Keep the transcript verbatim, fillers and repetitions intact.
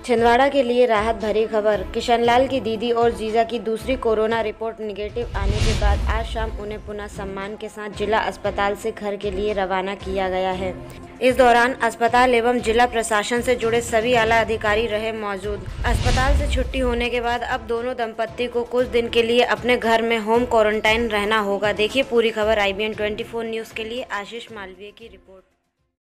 छिंदवाड़ा के लिए राहत भरी खबर। किशनलाल की दीदी और जीजा की दूसरी कोरोना रिपोर्ट निगेटिव आने के बाद आज शाम उन्हें पुनः सम्मान के साथ जिला अस्पताल से घर के लिए रवाना किया गया है। इस दौरान अस्पताल एवं जिला प्रशासन से जुड़े सभी आला अधिकारी रहे मौजूद। अस्पताल से छुट्टी होने के बाद अब दोनों दंपत्ति को कुछ दिन के लिए अपने घर में होम क्वारंटाइन रहना होगा। देखिए पूरी खबर I B N twenty four news के लिए आशीष मालवीय की रिपोर्ट।